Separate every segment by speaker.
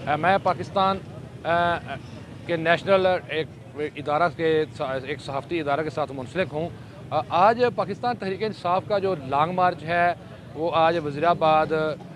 Speaker 1: मैं पाकिस्तान के नेशनल एक इदारा के एक सहाफ़ती इदारा के साथ मुंसलिक हूँ। आज पाकिस्तान तहरीक इंसाफ का जो लॉन्ग मार्च है वो आज वज़ीराबाद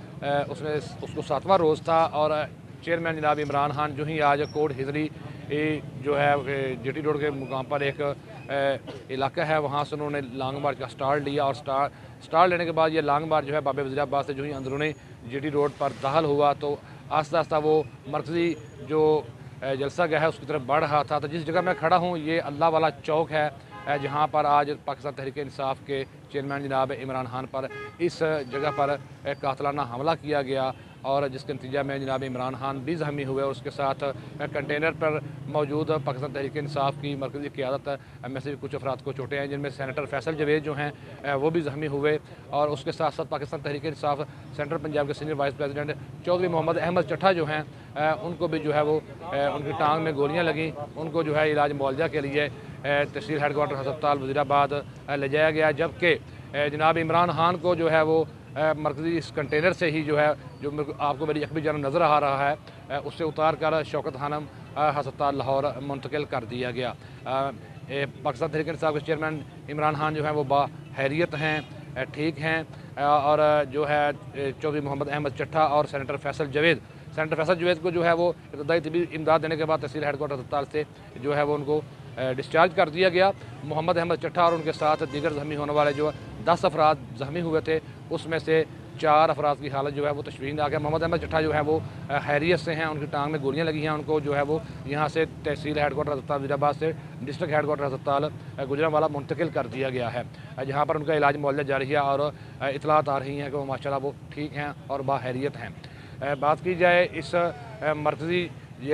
Speaker 1: उसको 7वां रोज़ था और चेयरमैन जनाब इमरान खान जो ही आज कोट हिजरी जो है GT रोड के मुकाम पर एक इलाका है वहाँ से उन्होंने लॉन्ग मार्च का स्टार्ट लिया और स्टार्ट लेने के बाद ये लॉन्ग मार्च जो है बाब वज़ीराबाद से जो ही अंदरूनी GT रोड पर दाखिल हुआ तो आस्ता आस्ता वो मरकज़ी जो जलसा गया है उसकी तरफ बढ़ रहा था। तो जिस जगह मैं खड़ा हूँ ये अल्लाह वाला चौक है जहाँ पर आज पाकिस्तान तहरीक इंसाफ के चेयरमैन जनाब इमरान खान पर इस जगह पर कातलाना हमला किया गया और जिसके नतीजा में जनाब इमरान खान भी ज़ख्मी हुए और उसके साथ कंटेनर पर मौजूद पाकिस्तान तहरीक इंसाफ की मरकज़ी क़यादत में से भी कुछ अफराद को चोटें हैं, जिनमें सेनेटर फैसल जवेद जो हैं वो भी ज़ख्मी हुए और उसके साथ साथ पाकिस्तान तहरीक इंसाफ सेंट्रल पंजाब के senior vice president Chaudhry Mohammad Ahmed Chattha जो हैं उनको भी जो है वो उनकी टांग में गोलियाँ लगीं, उनको जो है इलाज मुआवजा के लिए तहसील हेडक्वार्टर अस्पताल वज़ीराबाद ले जाया गया। जबकि जनाब इमरान खान को जो है वो मरकज़ी इस कंटेनर से ही जो है जो आपको मेरी यकबी जानब नज़र आ रहा है उससे उतार कर शौकत खानम अस्पताल लाहौर मुंतकिल कर दिया गया। पाकिस्तान तहरीक इंसाफ के चेयरमैन इमरान खान जो हैं वो बाहैरियत हैं, ठीक हैं और जो है चौधरी मोहम्मद अहमद चट्ठा और सेनेटर फैसल जवेद को जो है वो इब्तदाई तिबी इमदाद देने के बाद तहसील हेडक्वार्टर अस्पताल से जो है वो उनको डिस्चार्ज कर दिया गया। मोहम्मद अहमद चट्ठा और उनके साथ दीगर ज़ख्मी होने वाले जो 10 अफराद ज़ख्मी हुए थे उसमें से 4 अफराद की हालत जो है वो तशवीन आ गया। मोहम्मद अहमद चट्ठा जो है वो खैरियत से हैं, उनकी टांग में गोलियां लगी हैं, उनको जो है वो यहाँ से तहसील हेडक्वार्टर अस्पताल वज़ीराबाद से डिस्ट्रिक्ट हेडक्वार्टर अस्पताल गुजरांवाला मुंतकिल कर दिया गया है जहाँ पर उनका इलाज मुआवजा जारी है और इतलात आ रही हैं कि वो माशाल्लाह वो ठीक हैं और बाहैरियत हैं। बात की जाए इस मरकज़ी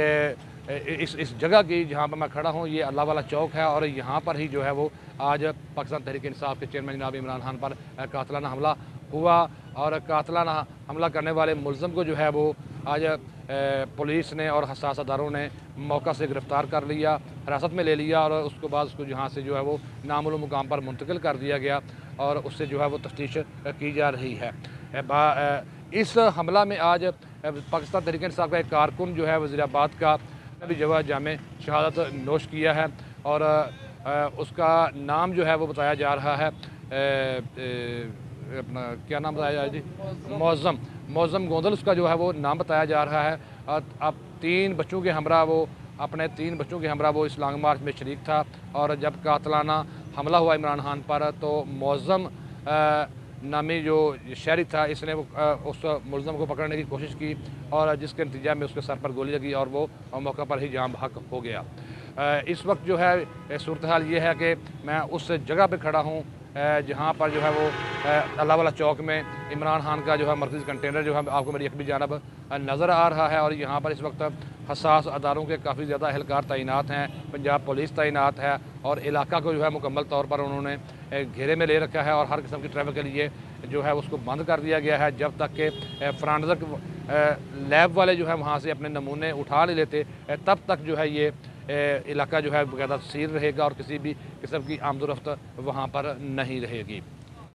Speaker 1: इस जगह की जहाँ पर मैं खड़ा हूँ ये अल्लाह वाला चौक है और यहाँ पर ही जो है वो आज पाकिस्तान तहरीक इंसाफ के चेयरमैन जनाब इमरान खान पर कातलाना हमला हुआ और कातलाना हमला करने वाले मुलज़म को जो है वो आज पुलिस ने और हसास अदारों ने मौका से गिरफ़्तार कर लिया, हिरासत में ले लिया और उसके बाद उसको यहाँ से जो है वो नामालूम मुकाम पर मुंतकिल कर दिया गया और उससे जो है वो तफ्तीश की जा रही है। इस हमला में आज पाकिस्तान तहरीक इंसाफ का एक कारकुन जो है वज़ीराबाद का भी जगह जामे शहादत नोश किया है और उसका नाम जो है वो बताया जा रहा है अपना क्या नाम बताया जाए जी मौज़म गोंदल उसका जो है वो नाम बताया जा रहा है। अब 3 बच्चों के हमरा वो अपने 3 बच्चों के हमरा वो इस लॉन्ग मार्च में शरीक था और जब कातलाना हमला हुआ इमरान खान पर तो मौज़म नामी जो शहरी था इसने उस मुलज़म को पकड़ने की कोशिश की और जिसके नतीजा में उसके सर पर गोली लगी और वो मौका पर ही जान बहक हो गया। इस वक्त जो है सूरत हाल ये है कि मैं उस जगह पे खड़ा हूँ जहाँ पर जो है वो अल्लाह वाला चौक में इमरान खान का जो है मरकज़ी कंटेनर जो है आपको मेरी यकबी जानब नज़र आ रहा है और यहाँ पर इस वक्त हसास अदारों के काफ़ी ज़्यादा एहलकार तैनात हैं, पंजाब पुलिस तैनात है और इलाका को जो है मुकम्मल तौर पर उन्होंने घेरे में ले रखा है और हर किस्म की ट्रैफिक के लिए जो है उसको बंद कर दिया गया है जब तक कि फॉरेंसिक लैब वाले जो है वहाँ से अपने नमूने उठा नहीं लेते तब तक जो है ये इलाका जो है बाकायदा सील रहेगा और किसी भी किस्म की आमदोरफ्त वहाँ पर नहीं रहेगी।